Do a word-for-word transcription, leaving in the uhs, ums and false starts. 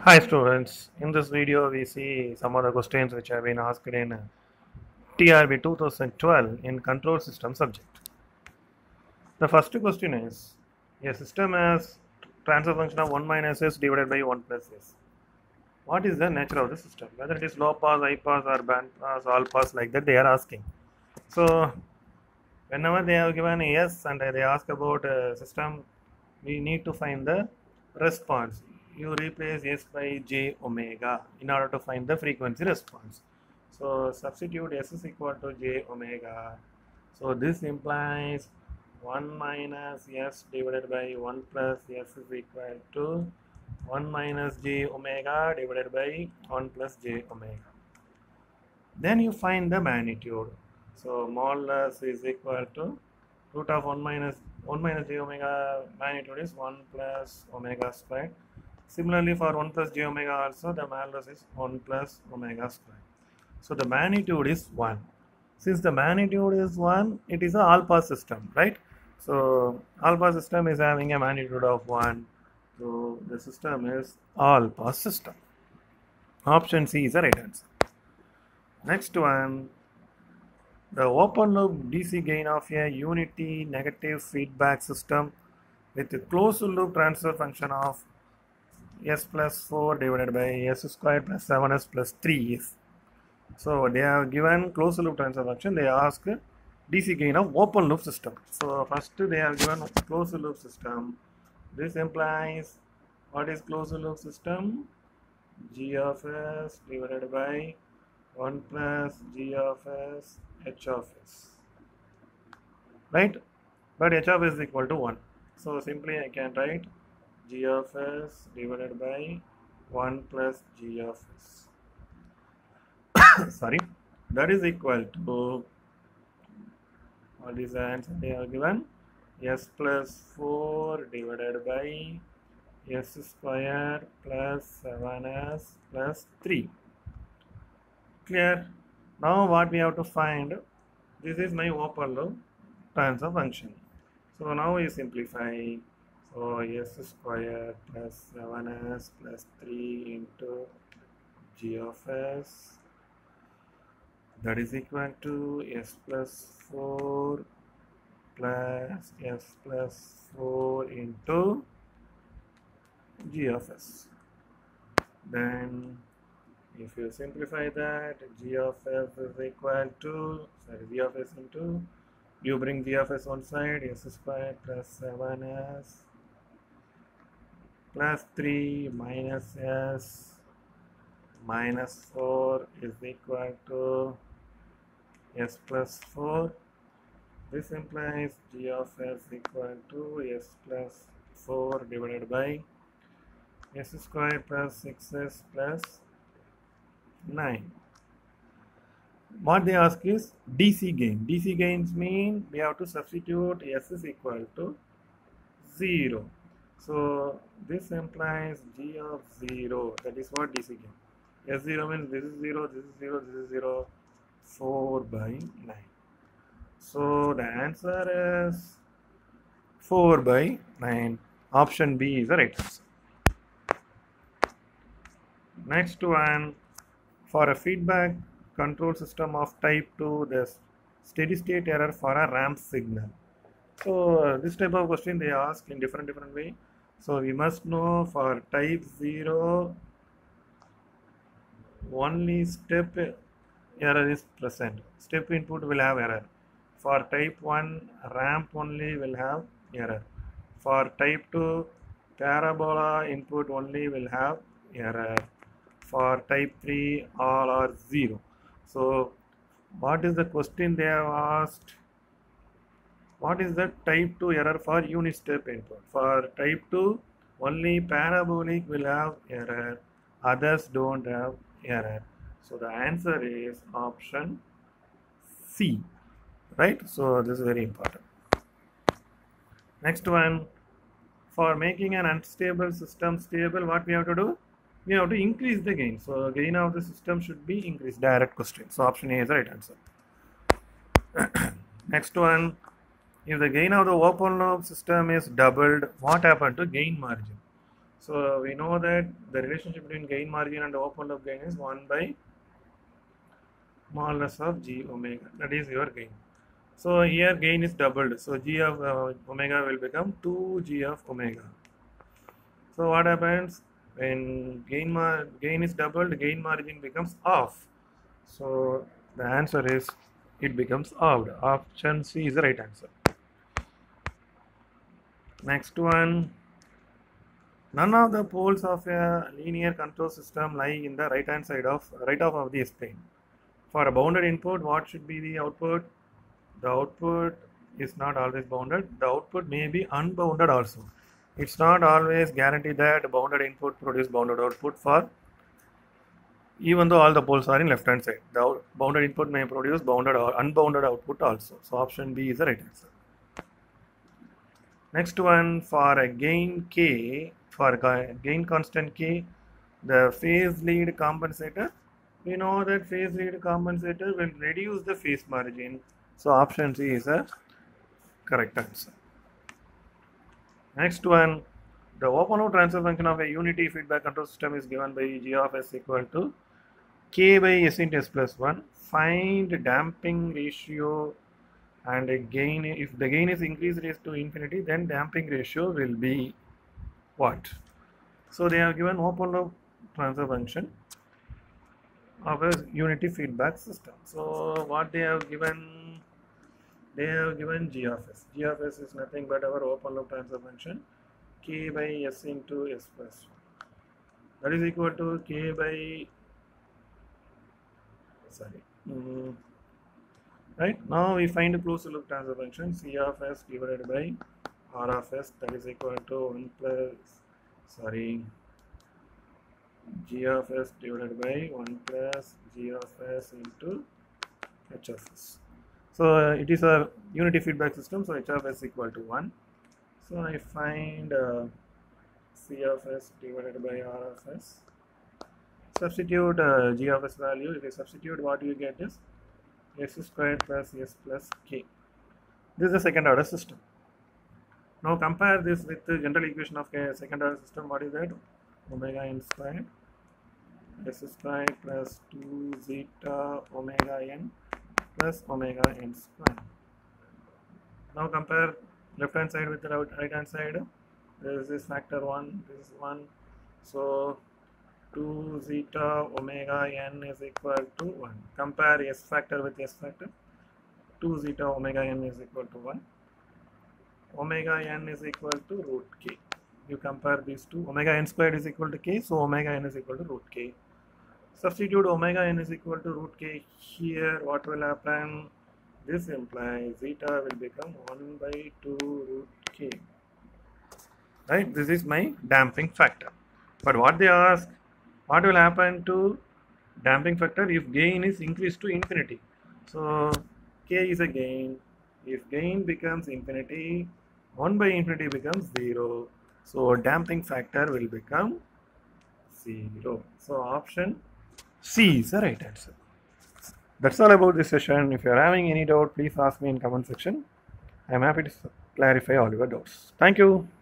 Hi students, in this video we see some of the questions which have been asked in T R B two thousand twelve in control system subject. The first question is, a system has transfer function of one minus s divided by one plus s. What is the nature of the system? Whether it is low pass, high pass or band pass, all pass, like that they are asking. So whenever they have given yes and they ask about a system, we need to find the response. You replace s by j omega in order to find the frequency response. So substitute s is equal to j omega. So this implies one minus s divided by one plus s is equal to one minus j omega divided by one plus j omega. Then you find the magnitude. So modulus is equal to root of one minus one minus j omega, magnitude is one plus omega squared. Similarly for one plus j omega also the modulus is one plus omega squared. So the magnitude is one. Since the magnitude is one, it is a all pass system, right? So all pass system is having a magnitude of one. So the system is all pass system. Option C is the right answer. Next one, the open loop D C gain of a unity negative feedback system with a closed loop transfer function of s plus four divided by s squared plus seven s plus three is. So they have given closed loop transfer function, they ask D C gain of open loop system. So first they have given closed loop system. This implies what is closed loop system? G of s divided by one plus g of s h of s, right? But h of s is equal to one. So simply I can write g of s divided by one plus g of s. Sorry, that is equal to, what is the answer they have given? S plus four divided by s square plus seven s plus three. Clear? Now what we have to find, this is my open loop transfer function. So now we simplify. So s square plus seven s plus three into g of s, that is equal to s plus four plus s plus four into g of s. Then if you simplify that, g of s is equal to, sorry, g of s into, you bring g of s one side, s square plus seven s plus three minus s minus four is equal to s plus four. This implies g of s equal to s plus four divided by s square plus six s plus nine. What they ask is D C gain. D C gains mean we have to substitute s is equal to zero. So this implies g of zero. That is what D C gain. S zero means this is zero, this is zero, this is zero. four by nine. So the answer is four by nine. Option B is the right answer. Next one, for a feedback control system of type two, the steady state error for a ramp signal. So uh, this type of question they ask in different different way. So we must know for type zero only step error is present. Step input will have error. For type one, ramp only will have error. For type two, parabola input only will have error. For type three, all are zero. So what is the question they have asked? What is the type two error for unit step input? For type two, only parabolic will have error. Others don't have error. So the answer is option C, right? So this is very important. Next one, for making an unstable system stable, what we have to do? We have to increase the gain. So gain of the system should be increased. Direct question. So option A is the right answer. Next one, if the gain of the open loop system is doubled, what happened to gain margin? So we know that the relationship between gain margin and open loop gain is one by modulus of g omega. That is your gain. So here gain is doubled. So g of uh, omega will become two g of omega. So what happens when gain mar gain is doubled? Gain margin becomes half. So the answer is it becomes halved. Option C is the right answer. Next one. None of the poles of a linear control system lie in the right hand side of right off of the S plane. For a bounded input, what should be the output? The output is not always bounded. The output may be unbounded also. It's not always guaranteed that bounded input produce bounded output for even though all the poles are in left hand side. The bounded input may produce bounded or unbounded output also. So option B is the right answer. Next one, for a gain K, for a gain constant K, the phase lead compensator, we know that phase lead compensator will reduce the phase margin. So option C is the correct answer. Next one, the open loop transfer function of a unity feedback control system is given by G of S equal to K by S into S plus one. Find damping ratio and a gain. If the gain is increased raised to infinity, then damping ratio will be what? So they have given open loop transfer function of a unity feedback system. So what they have given? They have given G of S. G of S is nothing but our open loop transfer function K by S into S plus one. That is equal to K by sorry. Mm, right now we find a closed loop transfer function C of S divided by R of S, that is equal to one plus sorry G of S divided by one plus G of S into H of S. So uh, it is a unity feedback system, so H of S equal to one. So I find uh, C of S divided by R of S. Substitute uh, G of S value. If you substitute, what you get is S squared plus S plus K. This is the second order system. Now compare this with the general equation of a second order system. What is that? Omega n squared S squared plus two zeta omega n plus omega n squared. Now compare left hand side with the right hand side. There is this factor one, this is one. So two zeta omega n is equal to one. Compare S factor with S factor. two zeta omega n is equal to one. Omega n is equal to root k. You compare these two. Omega n squared is equal to k, so omega n is equal to root k. Substitute omega n is equal to root k here. What will happen? This implies zeta will become one by two root k. Right? This is my damping factor. But what they ask, what will happen to damping factor if gain is increased to infinity? So k is a gain. If gain becomes infinity, one by infinity becomes zero. So damping factor will become zero. So option C is the right answer. That's all about this session. If you are having any doubt, please ask me in comment section. I am happy to clarify all your doubts. Thank you.